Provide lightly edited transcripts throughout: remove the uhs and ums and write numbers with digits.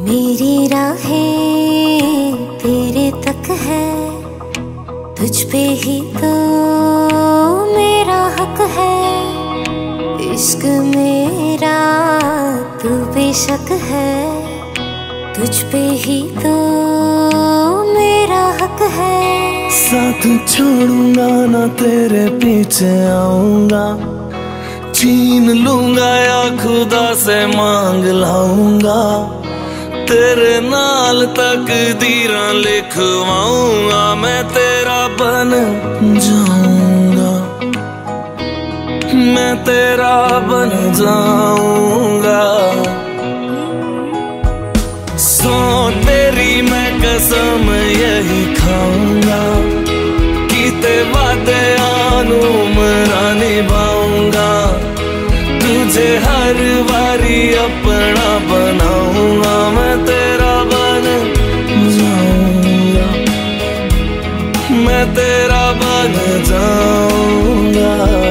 मेरी राहें तेरे तक है, तुझ पे ही तो मेरा हक है। इश्क मेरा तू बेशक है, तुझ पे ही तो मेरा हक है। साथ छोड़ूंगा ना तेरे पीछे आऊंगा, छीन लूंगा या खुदा से मांग लाऊंगा। तेरे नाल तकदीरां लिखवाऊंगा, मैं तेरा बन जाऊंगा, मैं तेरा बन जाऊंगा। सो तेरी मैं कसम यही खाऊंगा, कीते वादे आनू मरा निभाऊंगा। तुझे हर बारी अपना बनाऊंगा, मैं तेरा बन जाऊंगा, मैं तेरा बन जाऊंगा।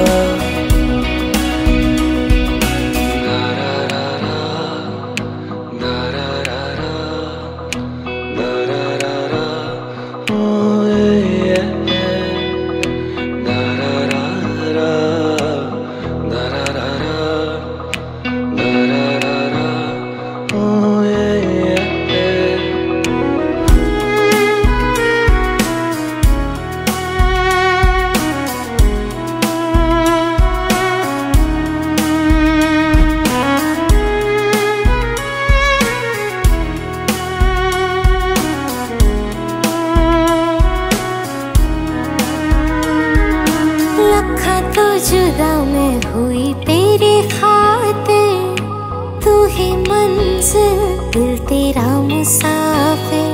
जुदा मैं हुई तेरे खातिर, तू ही मंजिल दिल तेरा मुसाफिर।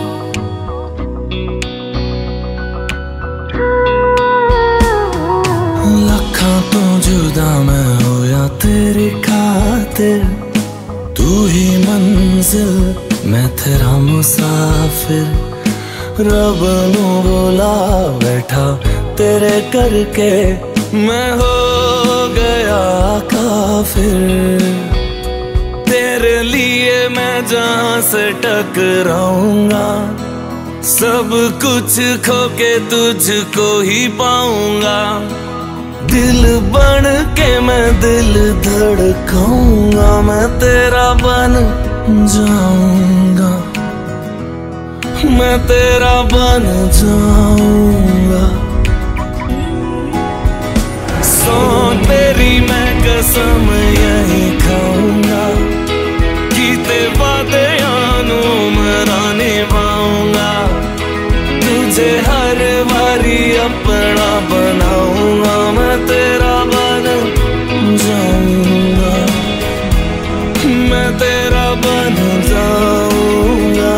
लखा तो जुदा मैं होया तेरे खातिर, तू ही मंजिल मैं तेरा मुसाफिर। रब नू बोला बैठा तेरे करके, मैं हो गया काफिर। तेरे लिए मैं जहां से टकराऊंगा, सब कुछ खो के तुझको ही पाऊंगा। दिल बन के मैं दिल धड़काऊंगा, मैं तेरा बन जाऊंगा, मैं तेरा बन जाऊंगा। सो तेरी मैं कसम यही खाऊंगा, कीते वादे आनू मरा निभाऊंगा। तुझे हर बारी अपना बनाऊंगा, मैं तेरा बन जाऊंगा, मैं तेरा बन जाऊंगा।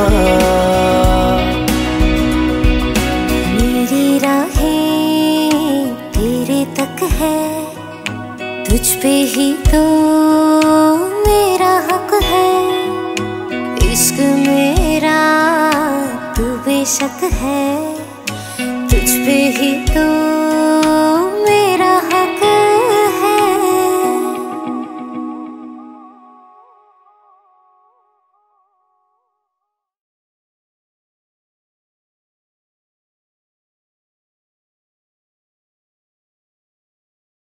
मेरी राहें तेरे तक है, तुझ पे ही तो मेरा हक है। इश्क मेरा तू बेशक है, तुझ पे ही तो